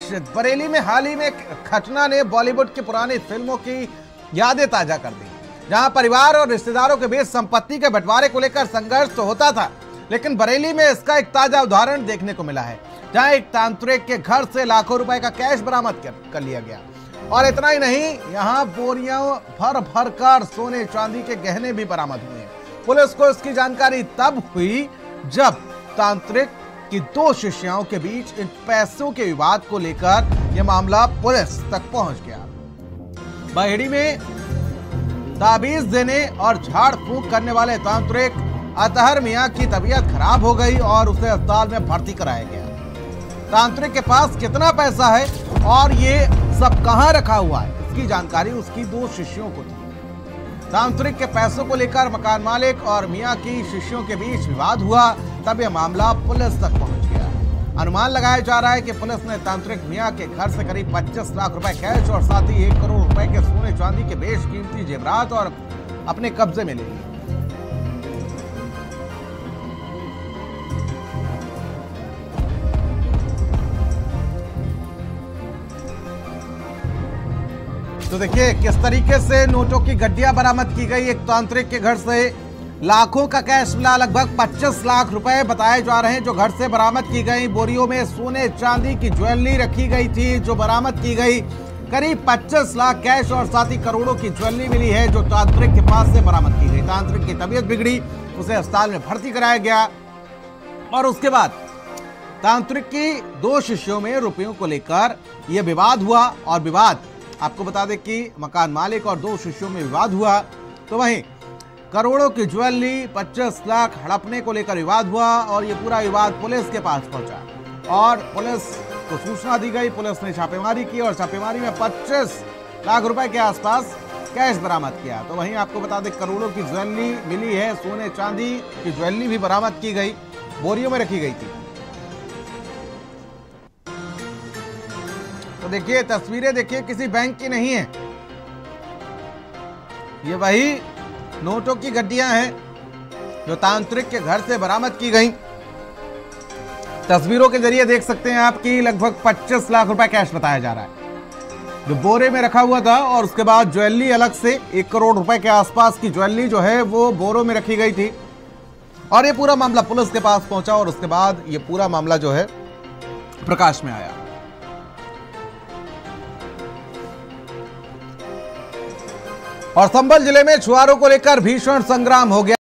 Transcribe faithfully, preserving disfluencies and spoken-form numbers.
बीच बरेली में हाल ही में एक घटना ने बॉलीवुड की पुरानी फिल्मों की यादें ताजा कर दी, जहां परिवार और रिश्तेदारों के बीच संपत्ति के बंटवारे को लेकर संघर्ष तो होता था, लेकिन बरेली में इसका एक ताजा उदाहरण देखने को मिला है, जहां एक तांत्रिक के घर से लाखों रुपए का कैश बरामद कर, कर लिया गया। और इतना ही नहीं, यहां बोरियों भर भर कर सोने चांदी के गहने भी बरामद हुए। पुलिस को इसकी जानकारी तब हुई जब तांत्रिक की दो शिष्याओं के बीच इन पैसों के विवाद को लेकर यह मामला पुलिस तक पहुंच गया। बहेड़ी में ताबीज देने और झाड़ फूंक करने वाले तांत्रिक अतहर मियां की तबीयत खराब हो गई और उसे अस्पताल में भर्ती कराया गया। तांत्रिक के पास कितना पैसा है और ये सब कहां रखा हुआ है, इसकी जानकारी उसकी दो शिष्यों को थी। तांत्रिक के पैसों को लेकर मकान मालिक और मियां की शिष्यों के बीच विवाद हुआ, तब यह मामला पुलिस तक पहुंच गया। अनुमान लगाया जा रहा है कि पुलिस ने तांत्रिक मियां के घर से करीब पच्चीस लाख रुपए कैश और साथ ही एक करोड़ रुपए के सोने चांदी के बेशकीमती जेवरात और अपने कब्जे में ले लिए। तो देखिए किस तरीके से नोटों की गड्डियां बरामद की गई। एक तांत्रिक के घर से लाखों का कैश मिला, लगभग पच्चीस लाख रुपए बताए जा रहे हैं जो घर से बरामद की गई। बोरियों में सोने चांदी की ज्वेलरी रखी गई थी जो बरामद की गई। करीब पच्चीस लाख कैश और साथ ही करोड़ों की ज्वेलरी मिली है जो तांत्रिक के पास से बरामद की गई। तांत्रिक की तबीयत बिगड़ी, उसे अस्पताल में भर्ती कराया गया और उसके बाद तांत्रिक की दो शिष्यों में रुपयों को लेकर यह विवाद हुआ। और विवाद आपको बता दें कि मकान मालिक और दो शिष्यों में विवाद हुआ, तो वहीं करोड़ों की ज्वेलरी पच्चीस लाख हड़पने को लेकर विवाद हुआ और ये पूरा विवाद पुलिस के पास पहुंचा और पुलिस को सूचना दी गई। पुलिस ने छापेमारी की और छापेमारी में पच्चीस लाख रुपए के आसपास कैश बरामद किया। तो वहीं आपको बता दें करोड़ों की ज्वेलरी मिली है, सोने चांदी की ज्वेलरी भी बरामद की गई, बोरियों में रखी गई थी। तो देखिए तस्वीरें देखिए किसी बैंक की नहीं है, ये वही नोटों की गड्डियां हैं जो तांत्रिक के घर से बरामद की गई। तस्वीरों के जरिए देख सकते हैं आप कि लगभग पच्चीस लाख रुपए कैश बताया जा रहा है जो बोरे में रखा हुआ था और उसके बाद ज्वेलरी अलग से एक करोड़ रुपए के आसपास की ज्वेलरी जो है वो बोरों में रखी गई थी। और ये पूरा मामला पुलिस के पास पहुंचा और उसके बाद ये पूरा मामला जो है प्रकाश में आया। और संभल जिले में छुआरों को लेकर भीषण संग्राम हो गया।